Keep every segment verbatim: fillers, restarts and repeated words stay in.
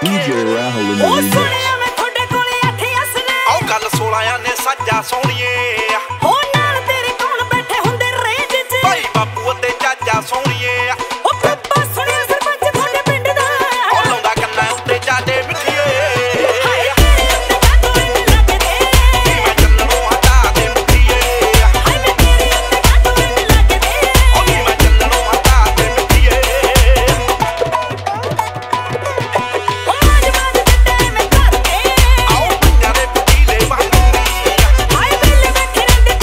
D J Rahul in the remix. आओ गल सोलह ने सज्जा सोनिए हो नाल तेरे कौन बैठे हुंदे रेंज च भाई बापू ते चाचा सोनिए ओ पप्पा सुनिया सरपंच थोड़े पिंड दा ओ लौंदा कन्ना उत्ते जादे मिठिए हाय तेरे उत्ते काटो इन लगदे मैं चलनो हटा दे मिठिए हाय मैं तेरे उत्ते काटो इन लगदे ओ नी मैं चलनो हटा दे मिठिए ओ आज बाज जट्टे में करके आओ पिंडा दे पतीले बहनूरी हाय बिल्ले बैठे रंदे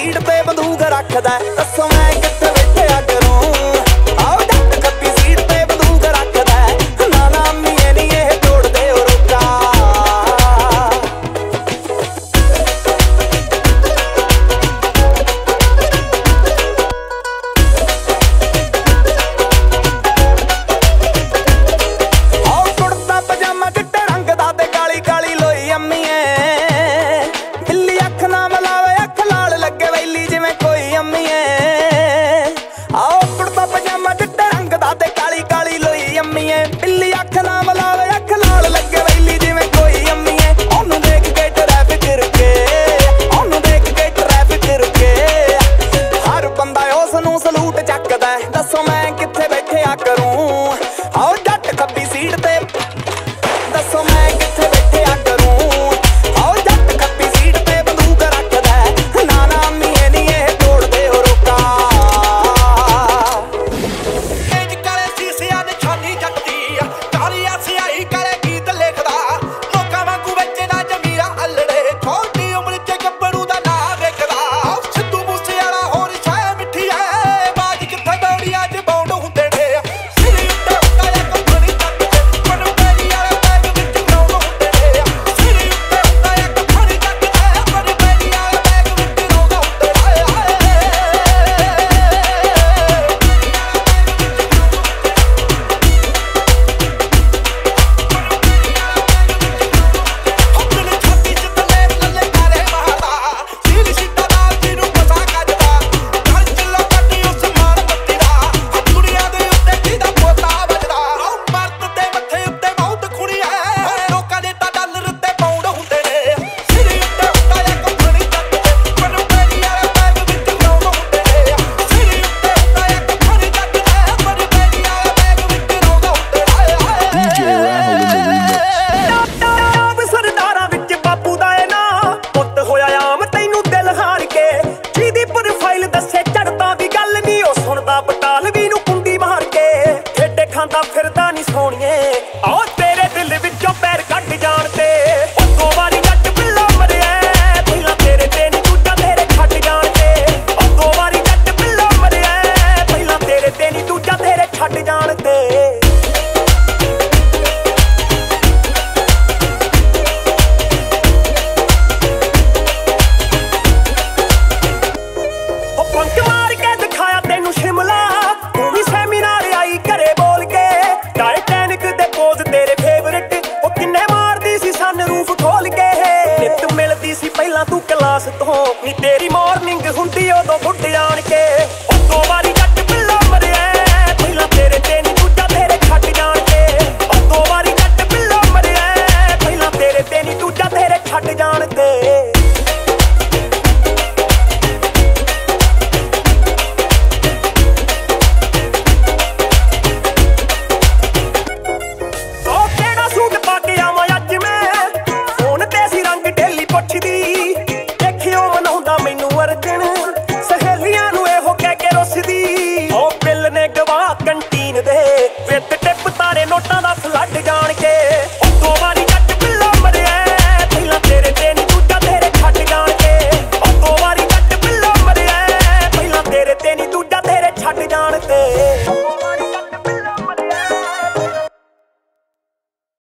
ਸੀਟ ਤੇ ਬੰਦੂਕ ਰੱਖਦਾ ਦੱਸੋ ਮੈਂ ਕਿੱਥੇ ਬੈਠਿਆ ਕਰੂੰ ਆਓ ਜੱਟ ਖੱਬੀ ਸੀਟ ਤੇ ਬੰਦੂਕ ਰੱਖਦਾ ਨਾ ਨਾ ਮੀਏ ਨੀ ਇਹ ਤੋੜਦੇ ਉਹ ਰੋਕਾ ਆਓ ਕੁੜਤਾ ਪਜਾਮਾ ਚਿੱਟੇ ਰੰਗ ਦਾ ਤੇ ਕਾਲੀ ਕਾਲੀ ਲੋਈ ਅੰਮੀਏ ਬਿੱਲੀ ਅੱਖ ਨਾ ਮਲਾਵੇ ਅੱਖ ਲਾਲ ਲੱਗੇ ਵੈਲੀ ਜਿਵੇਂ ਕੋਈ ਅੰਮੀਏ ਆਓ ਕੁੜਤਾ ਪਜਾਮਾ ਚਿੱਟੇ ਰੰਗ ਦਾ ਤੇ ਕਾਲੀ ਕਾਲੀ ਲੋਈ ਅੰਮੀਏ ਬਿੱਲੀ ਅੱਖ ਨਾ ਮਲਾਵੇ ਅੱਖ ਲਾਲ ਲੱਗੇ ਵੈਲੀ ਜਿਵੇਂ ਕੋਈ ਅੰਮੀਏ ਉਹਨੂੰ ਦੇਖ ਕੇ ਟ੍ਰੈਫਿਕ ਰੁਕੇ ਉਹਨੂੰ ਦੇਖ ਕੇ ਟ੍ਰੈਫਿਕ ਰੁਕੇ ਹਰ ਬੰਦਾ ਉਸ ਨੂੰ ਸਲੂਟ ਚੱਕਦਾ ਦੱਸੋ ਮੈਂ ਕਿੱਥੇ ਬੈਠਿਆ ਕਰੂੰ ਆਓ ਜੱਟ ਖੱਬੀ ਸੀਟ ਤੇ ਦੱਸੋ ਮੈਂ ਕਿੱਥੇ ਬੈਠਿਆ ਕਰੂੰ ਆਓ ਜੱਟ ਖੱਬੀ ਸੀਟ ਤੇ ਬੰਦੂਕ ਰੱਖਦਾ ਨਾ ਨਾ ਮੀਏ ਨੀ ਇਹ ਤੋੜਦੇ ਉਹ ਰੋਕਾ ਤੇਜ ਕਾਲੇ ਸੀਸਿਆਂ ਨੇ ਛਾਨੀ ਜੱਟਦੀ ਆ ਕਾਲੀਆ ਸਿਆਹੀ ਕਾਲੇ ਗੀਤ ਲਿਖਦਾ ਲੋਕਾਂ ਵਾਂਗੂ ਵਿੱਚ ਨਾ ਜਮੀਰਾ ਅਲੜੇ ਛੋਟੀ ਉਮਰ ਚ ਗੱਭਰੂ ਦਾ ਨਾਂ ਵੇਖਦਾ ਸਿੱਧੂ ਮੂਸੇਵਾਲਾ ਹੋਰ ਛਾਇਆ ਮਿੱਠੀ ਐ ਬਾਜ ਕਿੱਥੇ ਬੌੜੀਆਂ ਚ ਬੌਂਡ ਹੁੰਦੇ ਨੇ ਸਿਰ ਉੱਤੇ ਹੁੰਦਾ ਇੱਕ ਫਣੀ ਜੱਟ ਮਨ ਬੈਰੀ ਵਾਲੇ ਬੈਗ ਵਿੱਚ ਰੌਂਡ ਹੁੰਦੇ ਨੇ ਸਿਰ ਉੱਤੇ ਹੁੰਦਾ ਇੱਕ ਫਣੀ ਜੱਟ ਮਨ ਬੈਰੀ ਵਾਲੇ ਬੈਗ ਵਿੱਚ ਰੌਂਡ ਹੁੰਦੇ ਨੇ ਆਪਣੇ ਛਾਤੀ ਚ ਤਲੇ ਲੱਲੇ ਕਾਰੇ ਮਾਰਦਾ ਸੀਲ ਸਿੱਟਾ ਨਾਲ ਜਿਹਨੂੰ ਪਤਾ ਕੱਜਦਾ ਘਰ ਚ ਲੋਕਾਂ ਉਸ ਮਾਰ ਬੱਤੀ ਦਾ ਦੁਨੀਆ ਦੇ ਉੱਤੇ ਜਿਹਦਾ ਪੋਤਾ ਵੱਜਦਾ ਮਰਦ ਦੇ ਮੱਥੇ ਉੱਤੇ ਬਹੁਤ ਖੁਣੀ ਐ ਲੋਕਾਂ ਦੇ ਤਾਂ ਡਾਲਰ ਉੱਤੇ ਪਾਉਂਡ ਹੁੰਦੇ ਨੇ ਸਿਰ ਉੱਤੇ ਹੁੰਦਾ ਇੱਕ ਫਣੀ ਜੱਟ ਮਨ ਬੈਰੀ ਵਾਲੇ ਬੈਗ ਵਿੱਚ ਰੌਂਡ ਹੁੰਦੇ ਨੇ ਸਿਰ ਉੱਤੇ ਹੁੰਦਾ ਇੱਕ ਫਣੀ ਜੱਟ ਮਨ ਬੈਰੀ ਵਾਲੇ ਬੈਗ ਵਿੱਚ ਰੌਂਡ ਹੁੰਦੇ ਨੇ D J Rahul in the remix. ਆਪ ਸਰਦਾਰਾਂ ਵਿੱਚ ਬਾਪੂ ਦਾ ਏ ਨਾਂ ਪੁੱਤ ਹੋਇਆ ਆਮ ਤੈਨੂੰ ਦਿਲ ਹਾਰ ਕੇ ਜਿਹਦੀ ਪ੍ਰੋਫਾਈਲ ਦੱਸੇ ਚੜਦਾ ਦੀ ਗੱਲ ਨਹੀਂ ਉਹ ਸੁਣਦਾ ਬਟਾਲਵੀ ਨੂੰ ਕੁੰਡੀ ਮਾਰ ਕੇ ਠੇਡੇ ਖਾਂਦਾ ਫਿਰਦਾ ਨਹੀਂ ਸੋਣੀਏ ਆਓ ਤੇਰੇ ਦਿਲ ਵਿੱਚੋਂ ਪੈਰ ਕੱਢ ਜਾਣ ਤੇ ਉਹ ਦੋ ਵਾਰੀ ਜੱਟ ਬਿੱਲਾ ਮਰਿਆ ਪਹਿਲਾਂ ਤੇਰੇ ਤੇ ਨਹੀਂ ਦੂਜਾ ਤੇਰੇ ਛੱਡ ਜਾਣ ਤੇ ਉਹ ਦੋ ਵਾਰੀ ਜੱਟ ਬਿੱਲਾ ਮਰਿਆ ਪਹਿਲਾਂ ਤੇਰੇ ਤੇ ਨਹੀਂ ਦੂਜਾ ਤੇਰੇ ਛੱਡ ਜਾਣ ਤੇ ਉਹ ਪੰਕ ਮਾਰ ਕੇ ਦਿਖਾਇਆ ਤੈਨੂੰ ਸ਼ਿਮਲਾ ਤੂੰ ਵੀ ਸੈਮੀਨਾਰ ਆਈ ਘਰੇ ਬੋਲ ਕੇ ਟਾਈਟੈਨਿਕ ਦੇ ਪੋਜ਼ ਤੇਰੇ ਫੇਵਰਿਟ ਉਹ ਕਿੰਨੇ ਮਾਰਦੀ ਸੀ ਸਨ ਰੂਫ ਖੋਲ ਕੇ ਨਿੱਤ ਮਿਲਦੀ ਸੀ ਪਹਿਲਾਂ ਤੂੰ ਕਲਾਸ ਤੋਂ ਨੀ ਤੇਰੀ ਮਾਰਨਿੰਗ ਹੁੰਦੀ ਉਦੋਂ ਬੁੱਢ ਜਾਣ ਕੇ ਉਹ ਦੋ ਵਾਰੀ ਜੱਟ